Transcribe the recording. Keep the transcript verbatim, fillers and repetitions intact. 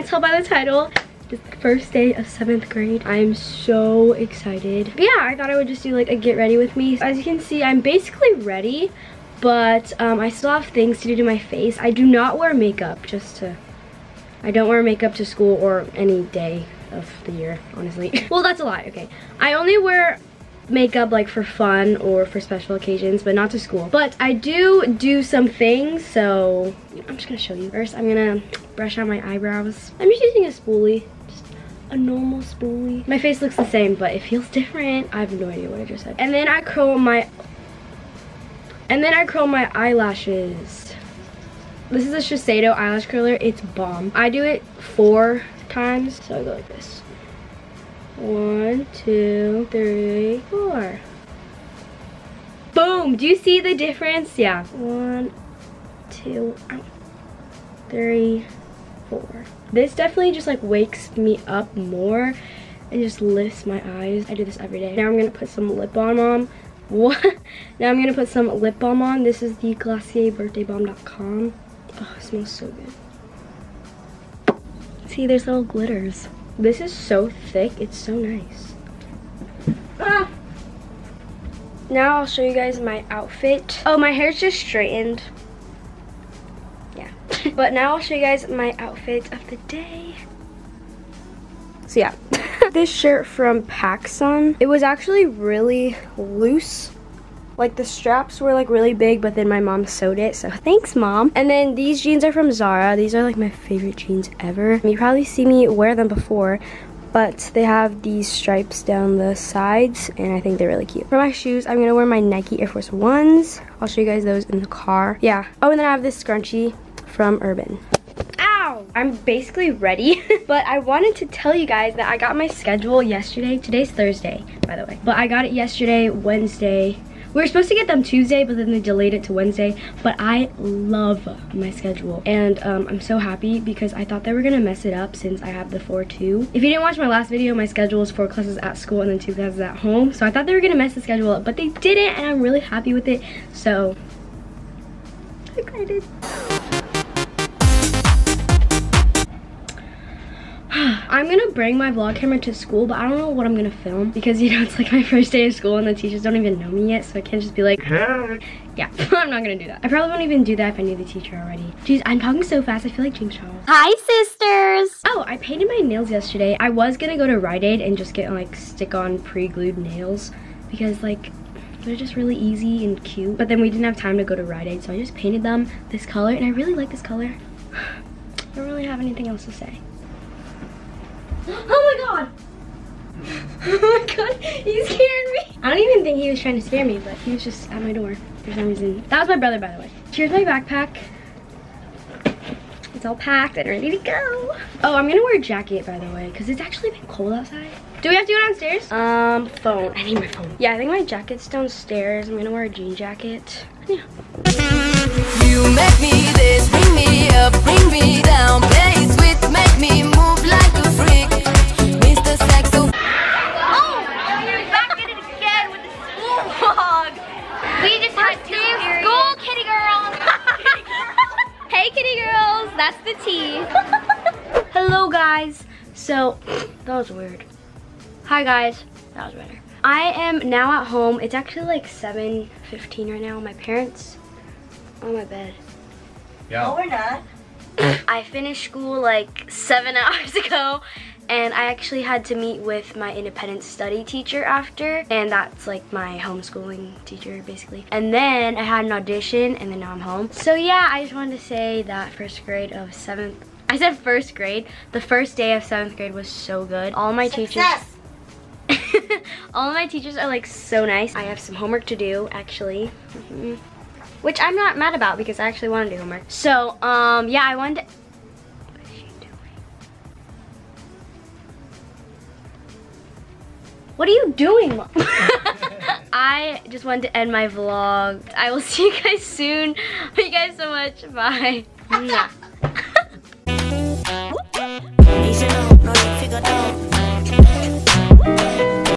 can't tell by the title, it's the first day of seventh grade. I'm so excited. But yeah, I thought I would just do like a get ready with me. As you can see, I'm basically ready, but um, I still have things to do to my face. I do not wear makeup just to, I don't wear makeup to school or any day of the year, honestly. Well, that's a lie, okay. I only wear makeup like for fun or for special occasions, but not to school. But I do do some things, so I'm just gonna show you. First, I'm gonna brush out my eyebrows. I'm just using a spoolie, just a normal spoolie. My face looks the same, but it feels different. I have no idea what I just said. And then I curl my, and then I curl my eyelashes. This is a Shiseido eyelash curler. It's bomb. I do it four times, so I go like this. One, two, three, four. Boom! Do you see the difference? Yeah. One, two, three, four. This definitely just like wakes me up more and just lifts my eyes. I do this every day. Now I'm gonna put some lip balm on. What? Now I'm gonna put some lip balm on. This is the Glossier Birthday Balm dot com. Oh, it smells so good. See, there's little glitters. This is so thick, it's so nice. Ah. Now I'll show you guys my outfit. Oh, my hair's just straightened. Yeah. But now I'll show you guys my outfit of the day. So yeah, this shirt from PacSun. It was actually really loose. Like the straps were like really big, but then my mom sewed it, so thanks, Mom. And then these jeans are from Zara. These are like my favorite jeans ever. You probably see me wear them before, but they have these stripes down the sides, and I think they're really cute. For my shoes, I'm gonna wear my Nike Air Force Ones. I'll show you guys those in the car. Yeah. Oh, and then I have this scrunchie from Urban. Ow! I'm basically ready, but I wanted to tell you guys that I got my schedule yesterday. Today's Thursday, by the way. But I got it yesterday, Wednesday. We were supposed to get them Tuesday, but then they delayed it to Wednesday. But I love my schedule. And um, I'm so happy because I thought they were gonna mess it up since I have the four two. If you didn't watch my last video, my schedule is four classes at school and then two classes at home. So I thought they were gonna mess the schedule up, but they didn't, and I'm really happy with it. So, I'm excited. I'm gonna bring my vlog camera to school, but I don't know what I'm gonna film because, you know, it's like my first day of school and the teachers don't even know me yet, so I can't just be like, hey. Yeah, I'm not gonna do that. I probably won't even do that if I knew the teacher already. Jeez, I'm talking so fast, I feel like James Charles. Hi, sisters! Oh, I painted my nails yesterday. I was gonna go to Rite Aid and just get like stick-on pre-glued nails because like they're just really easy and cute. But then we didn't have time to go to Rite Aid, so I just painted them this color, and I really like this color. I don't really have anything else to say. Oh my god! Oh my god, he scared me! I don't even think he was trying to scare me, but he was just at my door for some reason. That was my brother, by the way. Here's my backpack. It's all packed and ready to go. Oh, I'm gonna wear a jacket, by the way, because it's actually been cold outside. Do we have to go downstairs? Um, phone. I need my phone. Yeah, I think my jacket's downstairs. I'm gonna wear a jean jacket. Yeah. You make me this, bring me up, bring me down, play sweet, make me move like a freak. Mister Saxo. Oh, you're back at it again with the school vlog. We just had two school kitty girls. Hey, kitty girls, that's the tea. Hello, guys. So, that was weird. Hi, guys. That was better. I am now at home. It's actually like seven fifteen right now. My parents on my bed. Yeah. No, we're not. I finished school like seven hours ago, and I actually had to meet with my independent study teacher after, and that's like my homeschooling teacher basically. And then I had an audition, and then now I'm home. So yeah, I just wanted to say that first grade of seventh, I said first grade, the first day of seventh grade was so good. All my Success. teachers, all of my teachers are like so nice. I have some homework to do actually. Mm-hmm. Which I'm not mad about because I actually want to do homework. So, um, yeah, I wanted to... What is she doing? What are you doing, Mom? I just wanted to end my vlog. I will see you guys soon. Thank you guys so much. Bye. Mwah.